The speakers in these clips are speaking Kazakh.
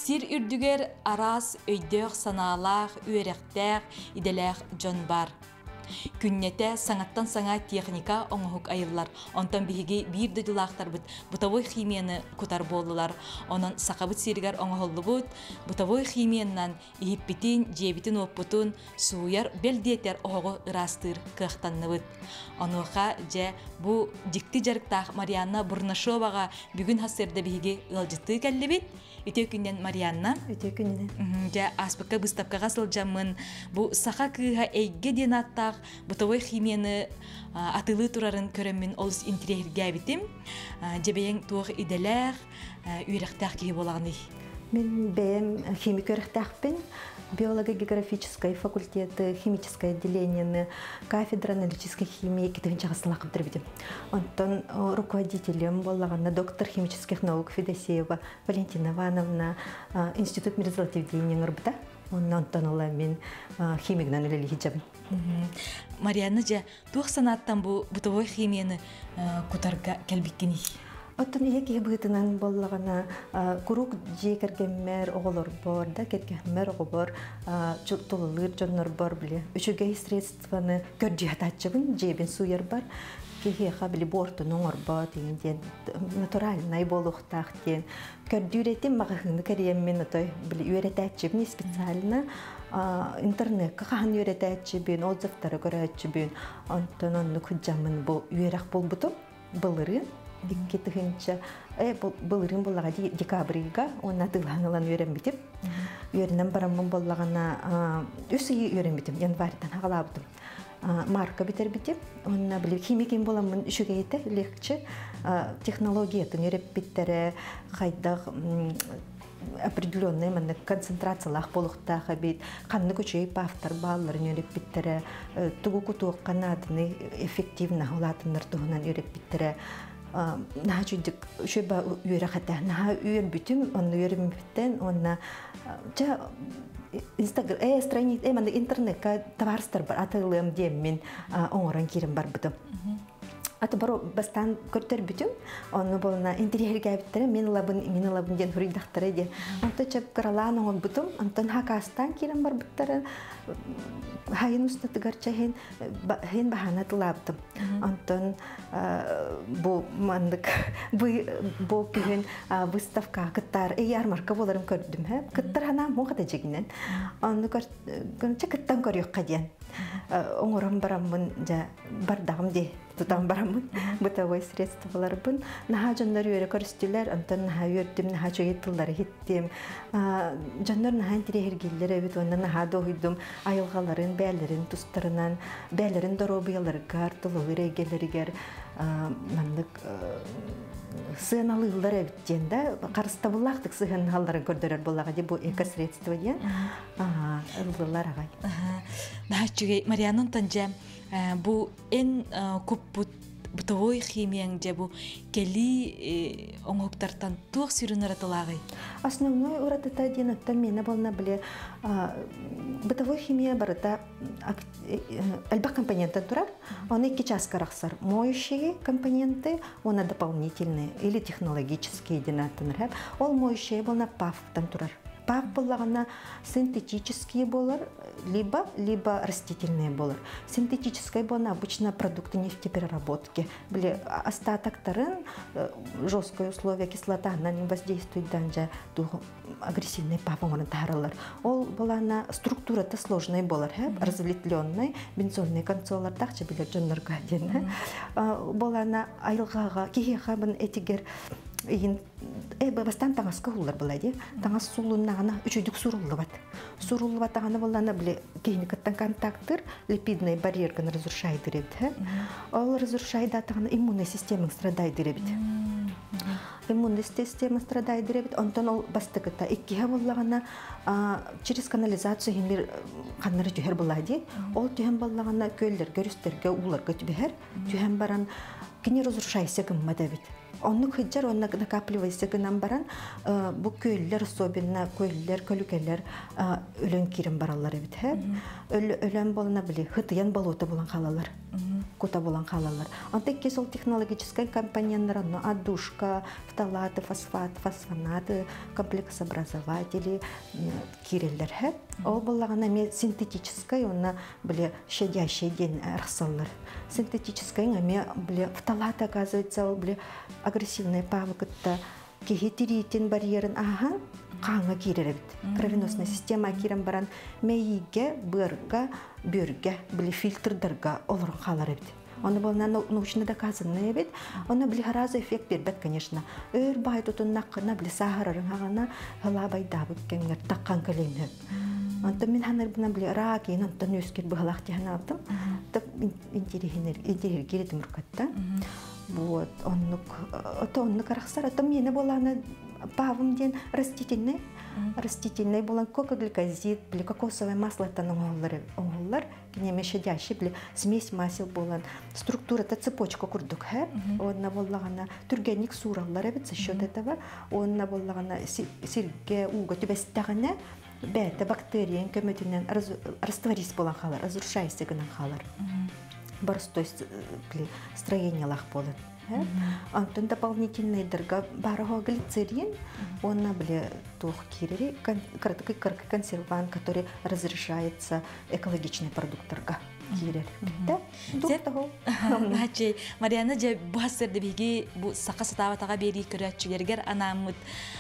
Сир үрдүгер арас өйдөк санаалаах, үеректәк, иделәк жон бар. Күннете саңаттан саңа техника оңохук айыллар. Онтан биһиги бир дөдүлаахтар бутовой химияны кутар болдулар. Онон сақабыт сиригер оңохоллубут, бутовой химияннан ихиппитин, жебитин оппутун, сууяр белдиетер оғығы ырастыр кыахтанныбыт. Онуха же бу дикти жарықтақ Марианна Бурнашоваға бүгін хасырда биһиги ылжыты кәллебит. Өте күннен Марианна. Өте күннен. Же аспыкка быстапкаға сылжамын. Бу сақа кыға эйге ден аттақ бутовой химияны атылы турарын көрөммін олыс интерьерге битим. Жебейен туғы иделер, үйректақ кей болағыны. Мен бәйім химик өріқтақпен, биолого-географической факультеты, химическое отделение, кафедра аналитической химии кетігінші ғасылақып тұрбедім. Онтон руководителем болағына доктор химических наук Федосеева Валентина Ивановна, институт мирзалативдейнен ұрбыта. Онтон ола мен химигнан өлелі хиджабын. Марианна же, туық санаттан бұл бутовой химияны кутарға кәлбіккені? Оттон еки бытынан боллагана курук жекергеммер оголор бор да кергеммер оголор тулылыр жоннор бор биле үчүгей средстваны көрдүятачыбын жебин суяр бар кехеха биле борту ноңор ба дегенден натуральный болуктак ден көрдүретим магыны кереммен отой биле үйрөтачыбын специально интернетке хан үйрөтачыбын отзывтары көрөчүбүн онтон онну күжамын бу үйрөк болбуту былырын Икки тыгынча былырын боллага декабрьга онна тылганылан үйренбитим. Үйренен барамын боллагана үсү үйренбитим. Январьдан агалабытым. Марка битербитим. Онна биле химикин боламын үшүгейте легче технологиятын үйреп биттере кайда определенный манна концентрациялах болуктага бит канны көчөйүп автор бааларын үйреп биттере тугу куту канадыны эффективно улатындар тугунан үйреп биттере наха чудик шөба үйрәхәтә наха үйр бүтүм онны үйрәм биттен онна жа Instagram страница мында интернетка товарстар бар атылым дем мен оңоран кирим бар бутым аты бару бастан көтөр бүтүм онны болна интерьерге биттер мен лабын ден фридахтары де онта чеп каралан он бутым антон хакастан кирим бар биттер хайын устаты гарчахин хин баханат лаптым антон бу мандык бу күйін выставка кыттар ярмарка боларым көрдүм кыттар хана моғата жегинен аны кыттан көрөк каден оңором барамын жа бардагым де тутам барамын бытовой средстволарбын наха жоннор үйрө көрүстүлөр антон наха үйрдүм наха чөйөттүллар хиттим жоннор наха интерьергиллер бит онна наха дойдум айылгаларын бээлерин тустарынан бээлерин доробуяларга артылы эгелеригер мандык сыналылар эбиттен да карыстабылактык сыналларын көрдөрөр болага де бу экосредство ден ыллар агай Нахачугей Марианын танжа бу эн көп бутовой химияң же бу кели оңоктартан туох сүрүнөр атылагай. Основной уратыта ден оттан мені болна біле бытовой химия барыта әлбақ компоненттен турар, оны iki часткарақсар. Моющие компоненты, оны дополнительные или технологические ден аттыныр. Ол моющие болна пафтан турар. Паф болағына синтетические болар, либо растительные болар. Синтетическая болна обычно продукты нефтепереработки. Были остатоктарын, жесткое условие кислота, она не воздействует данжа агрессивный паф он таралар. Ол болана структура-то сложная болар, разветвленная, бензонные консолар также были джоннерга ден. Болана айлгага, кихехабын этигер бастан таңаска хулар болады. Таңас сулуннағына үчөйдік суруллыбат. Суруллыбат ағаны болана біле кейникаттан контакттыр, липидный барьергін разрушайды ребді. Ол разрушайды атағына иммунный системың страдайды ребді. Иммунный система страдайды ребді. Онтан ол бастықыта. Иккеге болағына через канализацию хемер қаннары түйер болады. Ол түйен болағына көлдер, көрістерге, уларға түйер. Түйен баран кені разрушайся кіммада бет. Онны хыджар онна накапливайся гынан баран бу көйллер особенно көйллер көлүкелер өлөн кирен баралар бит хэ. Өлөн болна били хытыян болота булан халалар. Кута булан халалар. Антекке сол технологическая компоненттер, отдушка, фталаты, фосфат, фосфонаты, комплексообразователи киреллер хэ. Ол боллагана ме синтетическая онна били щадящий день арсаллар. Синтетическая ме били фталаты, оказывается, ол били агрессивная павыкытта кихитиритин барьерин қаңа киреребит. Кровеносная система кирен баран мейге, бырга, бөрге, били фильтрдерга олорун халаребит. Оны болна научно доказанный бит. Оны били разы эффект бербет, конечно. Өр бай тутун нақына били сахарарын хагана халабай дабык кеңер таққан калейні. Онта мен ханар бина били раки, онта нөскер бахалақ тихана аптым. Так интерьер керетім рукатта. Вот, оннук арахсар, это мне болана павым ден растительный болан кокогликозид, били кокосовое масло это оңоллар, кинеме щадящий, били смесь масел болан, структура это цепочка курдук, онна боллагана тургенник сураллар эбит за счет этого, онна боллагана сирге уга түбестагана бета бактерия көмөтүнөн растворись болан халар, разрушайся гынан халар. Барстой строение лах болот. Антон дополнительный дорога барого глицерин, он набли тух кирери, короткий консервант, который разрешается экологичный продукт торга. Кирер. Да? Начи Мариана же басыр дебиги бу сака сатаватага бери көрөчүлергер анамыт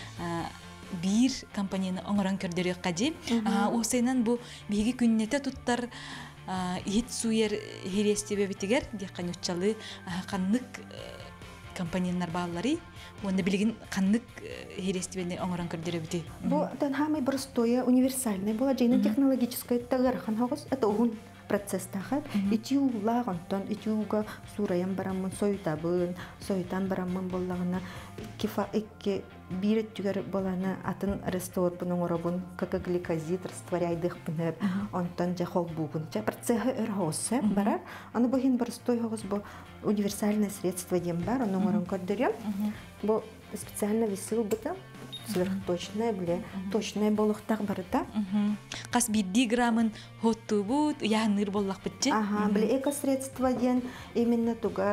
бир компанияны оңорон көрдөрүк кади. Осенен бу биги күннете туттар хит суер хирестебе битигер декан учалы каннык компаниялар баалары онда билген каннык хирестебени оңорон көрдөрө бити. Бу тан хамы простое универсальное была жена технологическая тагархан хагыс это огун процесс тахат итиула гантан итиуга сураян барамын сойтан барамын боллагына кифа экке бирет түгер балана атын рестор буның оробун гликозид растворяйдых пынып онтан жахол бугун жа процессы эрхосе барар аны бухин простой хагыс бу универсальное средство дем бар оның орон көрдөрөм бу специально висыл быта сверхточная биле точная болохтак барыта кас 1 граммын хоттубут яһаныр боллак битчи биле экосредство ден именно туга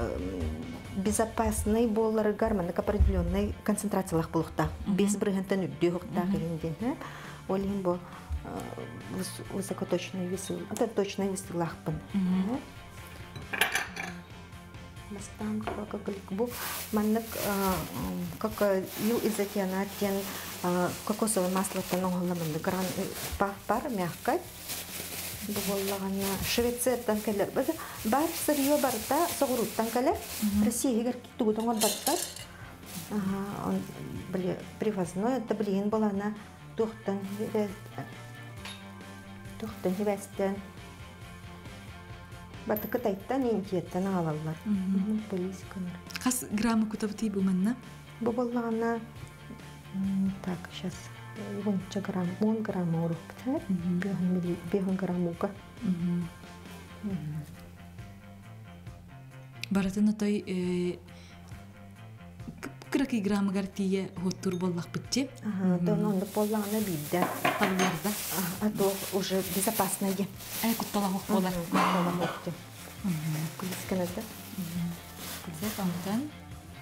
безопасный боллары гарманы к определенной концентрациялах болохта без брыгантан үддөхтак эленден олин бу высокоточный висыл это точный висылахпын мастан как бу маннык как ю изотианатен кокосовое масло тоноголамын гран пар мягкое боллагана Швециядан келер бар сырье барда согуруттан келер Россияга киттугутон барда он биле привозной это блин болана тухтан вестен бата кытайттан интиеттен алалар полисканар кас граммы кутабыты бу манна бу боллагана так сейчас 10 грамм 10 грамм урукта 5 грамм ука баратын той кырки грамм гартия хоттур боллак битчи он боллагана бидде талларда а то уже безопасно де кутталах болар полисканада антан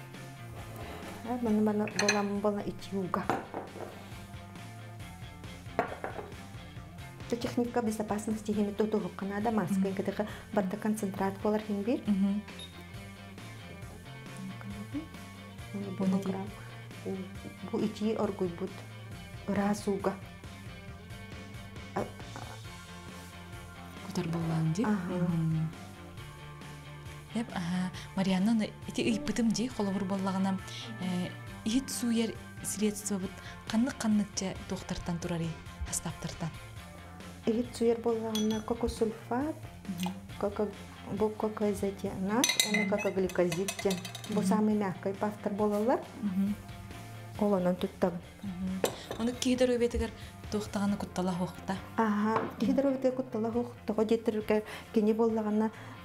мана болам итюга. Это техника безопасности химии то Канада маска, когда барда концентрат полар химбир. Бу ити оргуй бут разуга. Кутар болланди. Яп, Марианна, эти ыйпытым ди холовур боллаганам ит суер средства бут каннык-канныкча доктортан турари астаптыртан. Ит суер боллагана кокосульфат, бу кокоизотианат, аны кокогликозид, бу самый мягкий пафтар болалар. Олонан туттам. Оны кийдер өбетигер доктаганы куттала хокта. Кийдер өбетигер куттала хокта, жетирге кене боллагана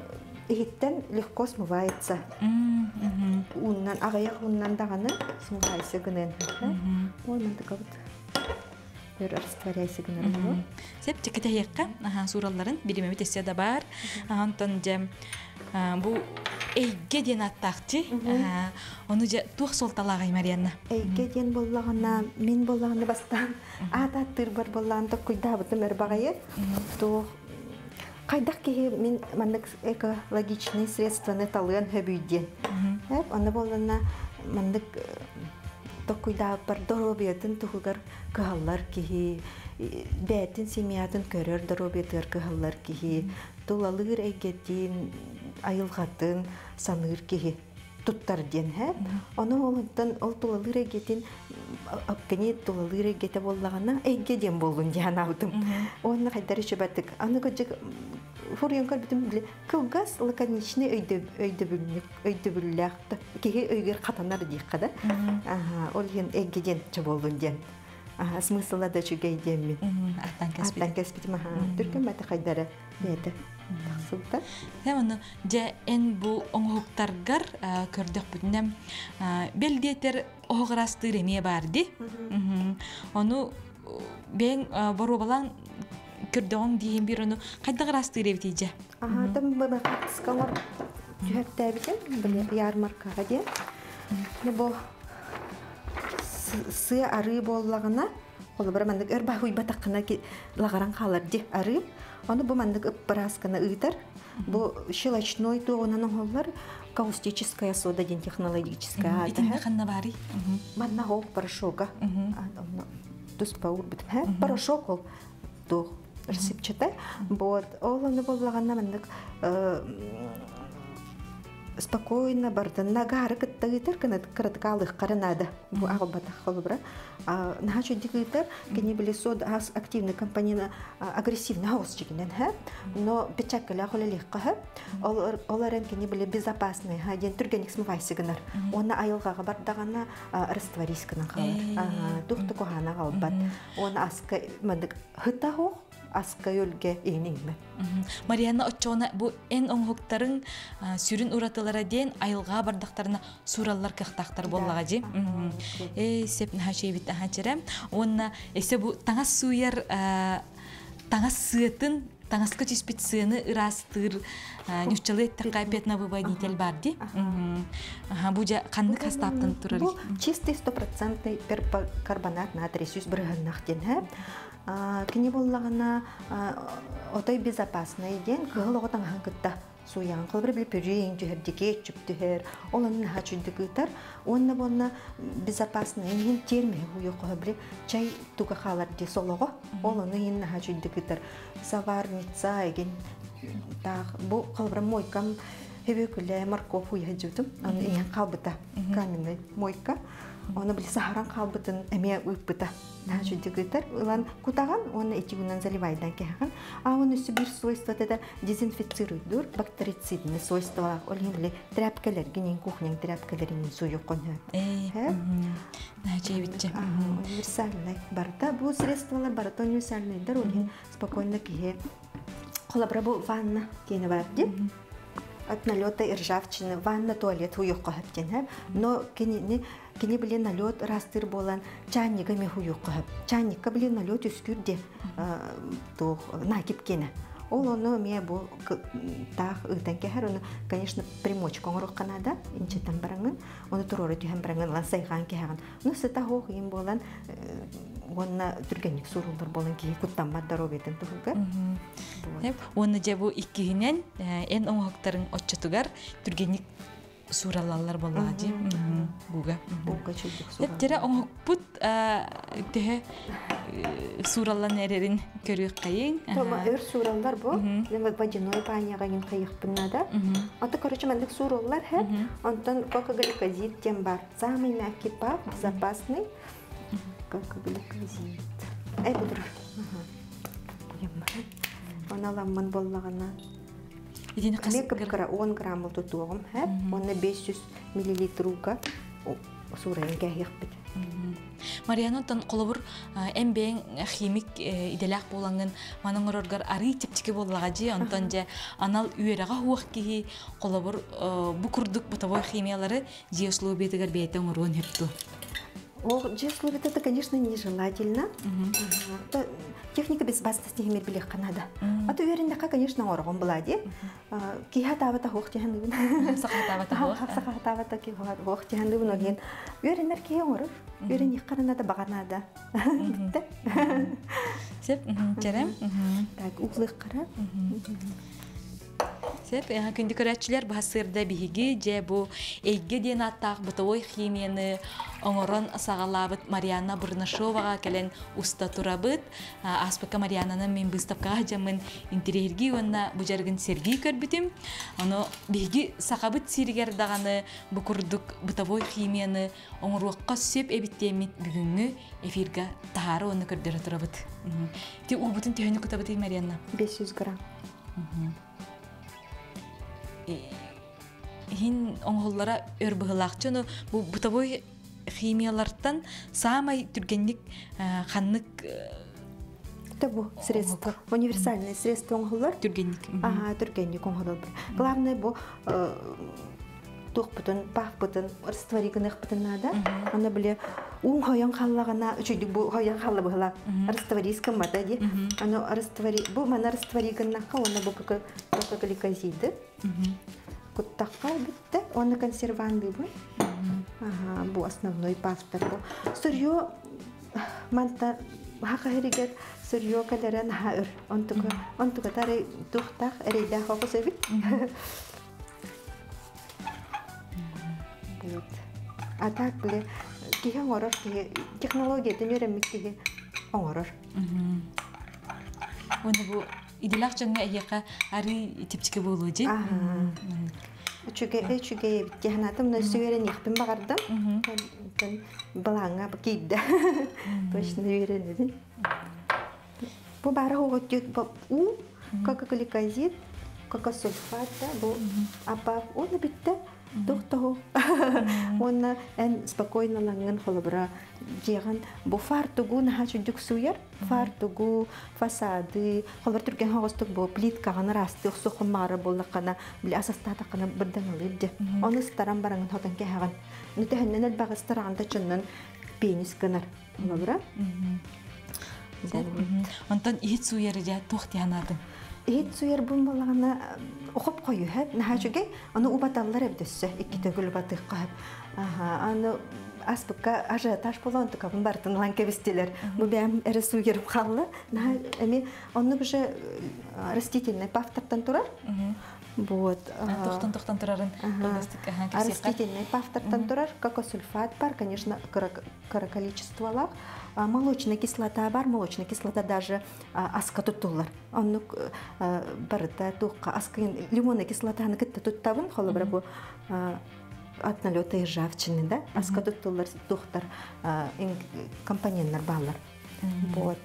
Ихиттен легко смывается. Уннан, ағаяқ уннан дағаны смывайся гынен. Ой, мен такая вот растворяйся гынен. Сеп текете яққа суралларын билемеме тесе да бар. Антон жем бу эйге ден аттақты. Оны же тух солталағай Марианна. Эйге ден боллағына, мен боллағына бастан аттыр бар боллағында күйда бұтым әрбағайы. Тух Кайдак ки мен мандык экологичные средства не талын хөбүйден. Аны болана мандык токуйда бар доробиятын тухугар кыһаллар ки бәтин семьятын көрөр доробиятыр кыһаллар ки тулалыр эгетин айылгатын саныр ки туттар ден һәп. Аны олдан ол тулалыр эгетин апкени тулалыр эгете боллагана эгеден болгон жанаудым. Оны кайдар ишебаттык. Аны көжөк Фурьянкар битим биле кылгас лаконичный өйдөбүлләкте. Кеге өйгөр катанар диккада. Ол ген эгеден чаболдун ден. Смысла да чугейден мен. Аттан кеспитим. Түркөн бата кайдары бете. Султа. Аны же эн бу оңуктаргар көрдөк бүтүнөм. Белдетер огырастыр эме барды. Аны бен боробалан көрдөң дейін бір оны қайдағы расты еревдейді? Там бұл қатысқалар жүхәтті әбіген, бұл ярмаркаға де. Бұл сы ары болағына, ол бір мәндік әрбақ ұйбатақына лағаран қалар де ары. Оны бұл мәндік ұппараскана ұйтар. Бұл щелочной туғынан олар каустическая сода ден технологическая. Итінде қанна бары? Манна ол порошока. Түс бауыр бітім. Порошок ол туғы. Рецепчата. Вот, оланы боллаганна мендик спокойно бардын нагары кыттагытыр кына краткалых каранада. Бу агыбата холбра. Нахачу дигытыр кени биле сод активный компания агрессивный хаусчигинен ха. Но печаккала холеликка. Оларын кени биле безопасный ха ден түргеник смывайсыгынар. Оны айылгага бардагана растворисканан калар. Тухты кохана калбат. Оны аска мендик хытахо аска йөлге ийниңме. Марианна оччоона бу эн оңхуктарын сүрүн уратылара ден айылга бардактарына сураллар кыхтактар боллага же. Сеп нахашебит ахачерем. Онна эсе бу таңас суяр таңас сыытын таңаска чиспит сыыны ырастыр нүччалы такайпетна выводитель барды. Бу же канны кастаптын турар. Бу чистый 100% перкарбонат натрий сүз биргеннах ден. Кини боллагана отой безопасный ден кылыгытан ханкытта суян кылбыр бил пүрейин жөһөрдүке чүптүһөр олонун хачүндүгүтар онна болна безопасный ин терме уйукка бир чай туга халар де солого олону ин хачүндүгүтар заварница еген та бу кылбыр мойкам хебекүле морковь уяжутум аны ин калбыта каменный мойка оны бил сахаран калбытын эме ыппыта хачүндүгүтар улан кутаган оны этигунан заливайдан кехаган оны бир свойство да дезинфицируйдур бактерицидный свойства олимле тряпкалер гинин кухняң тряпкалерин суюк кону начебитче универсальный барда бу средстволар барда универсальныйдар олин спокойно кие колабра бу ванна кене барди от налета и ржавчины ванна туалет уюкка хаптен но кини билен налет растыр болан чайнигами хуюкка хап чайникка билен налет үскүрде то накип кене ол оны ме бу тах ыдан кехер оны конечно примочка оңрук канада инчетен бараңын оны туроры түйен бараңын лансайган кехаган ну сета хох им болан онна түргенник сурулдар болан ки куттанма даробетен тугуга оны же бу иккинен эн оңоктарын отчотугар түргенник суралалар боллага же буга чүлдүк сура тере оңокпут те сураллан эрерин көрүк кайын тома өр суралдар бу лемек водяной панияга ин кайыкпынада аты короче мендик сураллар хэ антон кокогликозид тем бар самый мягкий пап безопасный кокогликозид будур она ламман боллагана Мекапкара 10 грамм тутугум, оны 500 мл рука сурайын кәйекпет. Мариана тон колобур эмбең химик иделак болангын манын ороргар ари типтики боллага же онтон же анал үйерага хуак ки колобур бу курдук бытовой химиялары же условиятыгар бейтен урун хепту. Условия это, конечно, нежелательно. Техника безопасности имеет билет Канада. А то уверен, конечно, оргон блади. Кихатава та хохтян. Сахатава та хохтян дубноген. Уверен, нарки оров. Уверен, их Канада баганада. Сеп, черем. Так, углых кара. Сеп, күнді көрәтшілер басырда биһиги же бу эйге ден аттақ бытовой химияны оңорон сағалабыт Марианна Бурнашоваға кәлен уста турабыт. Аспыка Марианнаны мен выставкаға жамын интерьерги онна бу жаргын серги көрбітім. Оны биһиги сақабыт сиргер дағаны бу курдук бытовой химияны оңоруаққа сөп эбиттемит бүгүнгү эфирга тахары оны көрдері турабыт. Те убутын төхіні күтабыт Марианна? 500 грамм. Хин оңголлара өрбыгылакчыны бу бытовой химиялардан самай түргенник ханнык это бу средство, универсальное средство оңголлар түргенник. Түргенник оңголлар. Главное бу тухпутун, пахпутун, растворигных путун надо. Она были хаян халлагана, үчүдүк бу хаян халла быгыла. Растворискам мата ди. Аны раствори, бу мана растворигыннакка, оны бу гликозиды. Куттакка битте, оны консерванды бу. Бу основной пафтар бу. Сырьё манта хакахеригет сырьё калерен хаыр. Онтука тары тухтак эрейдэ хокусэбит. А так биле киһи оңорор киһи технологиятын үйренмек киһи оңорор. Оны бу иделак жаңа эйяка ари типтики болуу же. Чүге киһанатым нөсүгерен яхпын багардым. Балаңа кийде. Точно үйренедин. Бу бары оготюк у гликозид, сульфат, бу апа оны битте. Тухтаху. Он спокойно ланган холобра. Жеган бу фартугу на хачудук суяр. Фартугу, фасады. Холобра турген хогостук бу плитка гана расты сухун мара боллакана били асастата кана бирден алыйды. Оны старан баранган хотан кехаган. Нутехнен багыстаранда чыннан пенис гынар. Холобра. Онтон ихит суяры жа тухтянадын. Эйт суяр бумбалагана окуп кою хэ нахачуге аны убаталлар эбдөссө икките гүл батыкка аны аспыкка ажиотаж болгон тукабын бартын ланкебистелер бу бем эре суяр халлы на эми аны уже растительный пафтартан турар вот тохтон турарын растительный пафтартан турар сульфат бар, конечно, количестволар. Молочная кислота бар, молочная кислота даже аска тутулар. Он барда тухка аска лимонная кислота на китта туттабын холобра бу от налета и ржавчины, да? Аска тутулар тухтар компоненттер балар. Вот.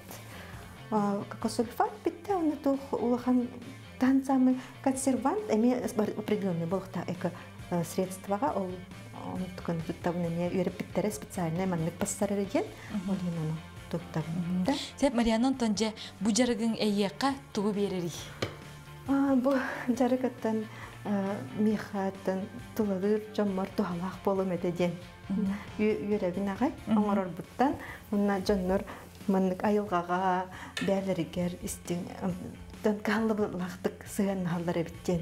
Сульфат битте он тух улахан тан самый консервант, имеет определенный болхта эко средства, он tukun tuttavunanya yörepittere spesialne manlık passarı diyen olununu tuttavununda. Sep Marian'ın tonca bu jargın eyyaka tuğu bereri. Bu jargıttan mihatan tuğulur jammar tuğalaq bolum ededen. Yörebin ağay, oңорор buttan. Onunla jannor manlık ayılgağa berleriger istin kallı laqtık sığan halları bitten.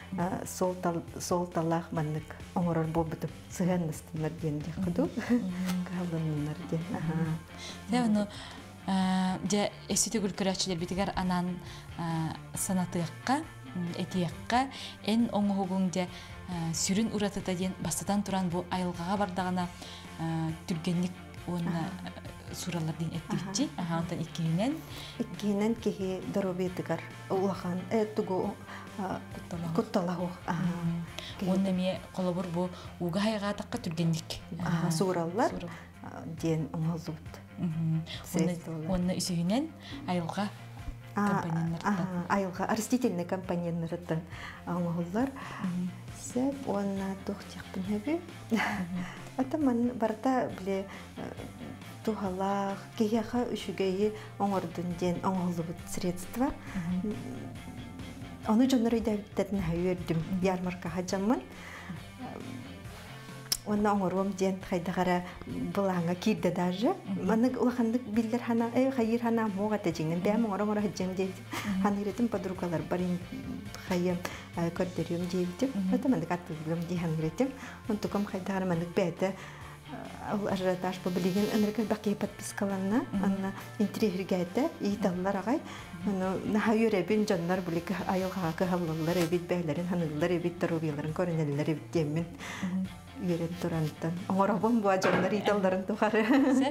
Сол талах маннык оңорор болбутуп сыганнастынар диен жакыду калыннар диен. Севну же эситигүл көрөчүлөр битигер анан санатыкка этиякка эн оңогуң же сүрүн уратата диен бастатан туран бу айылгага бардагана түргенник онна суралар дин эттибитчи антан иккинен кихи доробетигар улахан тугу кутталаху онна ме колобур бу угайга такка түргенник сураллар диен оңолдубут. Онна үсүгүнен айылга компаниялардан. Айылға растительный компаниялардан оңоллар. Сәп онна тохтяқпын хәбе. Атаман барта биле тухалах кияха үшүгәйи оңордун ден оңоллубут средства. Оны жонор өйдәттәтен хайырдым ярмарка хаҗаммын. Онна оңором ден хайдагара булаңа кирде даже. Маны улахандык биллер хана хайыр хана мога тәҗиңен бәм оңором хаҗам дей. Ханырытым подругалар барин хайым көрдөрүм дейди. Атаман каттыгым ди ханырытым. Он тукам хайдагара маны бәдә ал ажиотаж побилеген энерген бакый подпискаларына анна интригергәйтә италлар агай. Аны нахайыр бин жаннар булык айылга кахаллар бит бәйләрен ханыллар бит торубиларын көренелләр бит демин. Йөрен турантан. Оңорабым бу жаннар италларын тухары.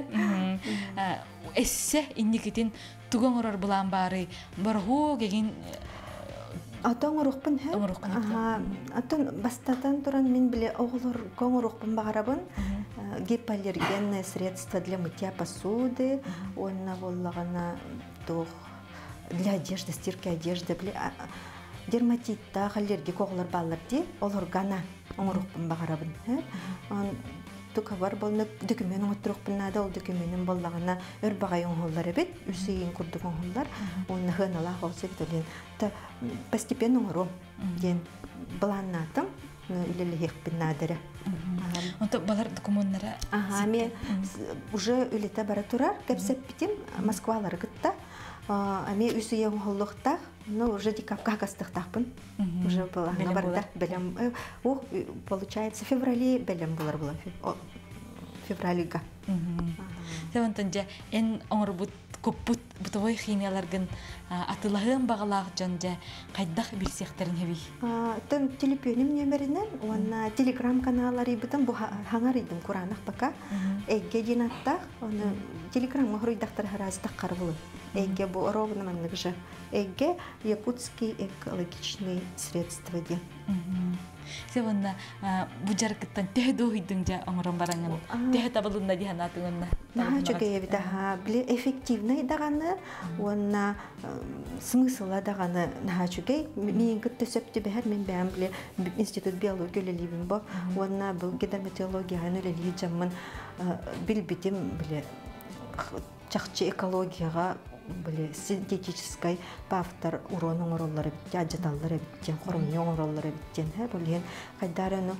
Эссе инникитин тугоңорор булан бары барху геген Атоңорукпын һә. Атын бастатан туран мин биле оглор коңорукпын багарабын. Гипоаллергенные средства для мытья посуды, онна боллагана тух для одежды, стирки одежды, биле дерматитта аллергик оглор баллар ди, олор гана оңорукпын багарабын һә. Тука бар болны документ отрукпын нада ол документин боллагана өр багай оңоллар бит, үсейин курдук оңоллар, онна хыналах болса битолен. Та постепенно оңором ден бланнатым. Үлелек бинадыры. Онто балар документлары. Мен уже үлете бара турар, кепсеп битим Москвалар гытта. Ами үсүе оңоллуктак, уже декабрга кастыктакпын. Уже была барда белем. Получается, в феврале белем булар була. Февральга. Тевантанжа эн оңорбут көппут бутовой химияларгын атылahın багалак жанжа кайдак билсектерин хеби. Тен телефонум номеринен, онна телеграм каналлары бутан бу хаңар идим Куранах пока. Эгге динаттак, оны телеграм мохруйдактар хараз таккар булы. Эгге бу ровно манныгы. Эгге якутский экологичный средства ди. Севанна бу жаркыттан тэдо хидинжа оңорон бараңын. Тэ табылында диханатыңынна. Чөге бида биле эффективный даганы, онна смысла даганы нахачугей мен кытты сөптү бәһәр мен бәм биле институт биология лебин бо, онна бу гидрометеорология анөлели жаммын билбитим биле чакчы экологияга биле синтетический пафтар урон оңороллары бит, ажыталлары бит, хормон оңороллары бит, булген кайдарыны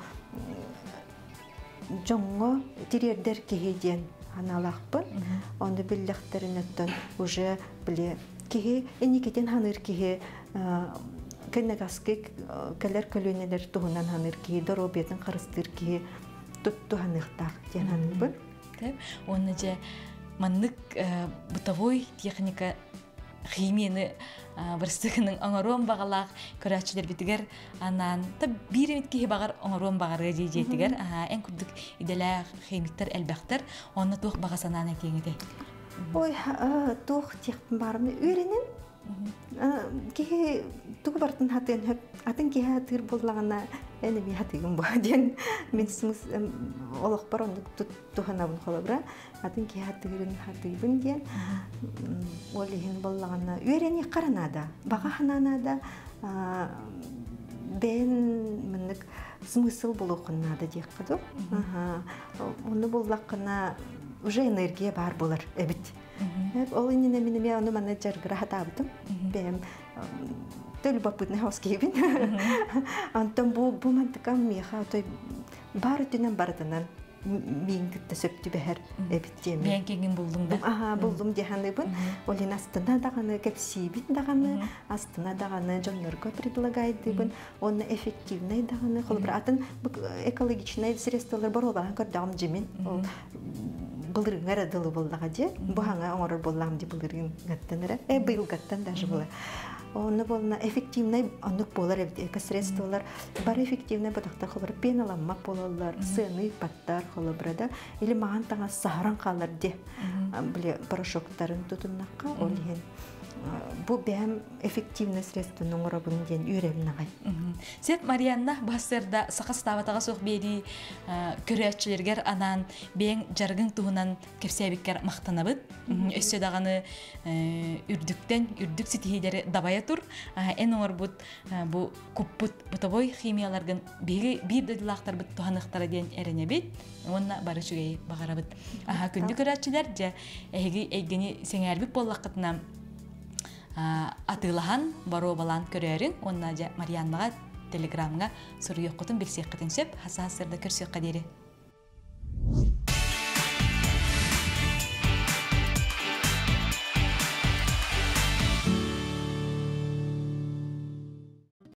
жоңго тирердер кеһеден аналакпын. Онда биллехтеринеттен уже биле кеһе эникетен ханыр кеһе кенегаскек келер көлөнелер туһунан ханыр кеһе доробетин карыстыр кеһе тутту ханыртак ден ханыбын. Теп, онна же маннык бытовой техника химияны бирстигинин оңорон багалак көрәчилер битигер анан та биремит кеһе багар оңорон багарга жейтигер эн күрдүк иделер химиктер элбактер онна тух багасанан кеңете. Ой, тух тех бармы үйренен. Кеһе тугу бартын хатын хөп атын кеһе тыр боллагана эне би хатыгым ба ден мен смыс олох бар онда туханабын холобра атын кеһе хатыгын ден олихин боллагана үйрене каранада бага хананада бен меник смысл болукунада дек кыды. Оны боллакына уже энергия бар болар эбит. Ол инне менеме аны менеджер грахатабытым. Бем любопытный housekeeping. Антон бу мантыкам меха той барытынан бардынан мен китте сөптү бәһәр эбиттем. Мен кеңин булдым да. Булдым диханыбын. Олин астына даганы кепсибит даганы, астына даганы жоннорго предлагайдыбын. Оны эффективный даганы холбратын экологичный средстволар бар болган көрдөгм жемин. Былырын арадылы боллага же, бу хаңа оңорор боллам ди былырын гаттанара. Быйыл гаттан даже була. Оны болна эффективный анык болар экосредстволар бар эффективный батактар холбар пеналанма болалар, сыны паттар холбрада или маган таңа сахаран калар де. Биле порошоктарын тутуннакка олген бу бәм эффективный средство нуңрабын ден үйрәбинагай. Сет Марианна басырда сақас табатаға соқ бери көрәтчілергер анан бен жаргын туһунан кепсәбиккер мақтанабыт. Өссө даганы үрдүк ситихидери дабая тур. Эн оңор бу куппут бутабой химияларгын бир дыдылактар бут туханықтары ден эренебит. Онна барышыгай багарабыт. Күндү көрәтчилер же эйгени сеңәрбик боллақытына атылахан бару балан көрерин. Онна же Марианнаға телеграмға сұру yoqqutun bilsek qıtın söp, hasa hasırda körsök qaderi.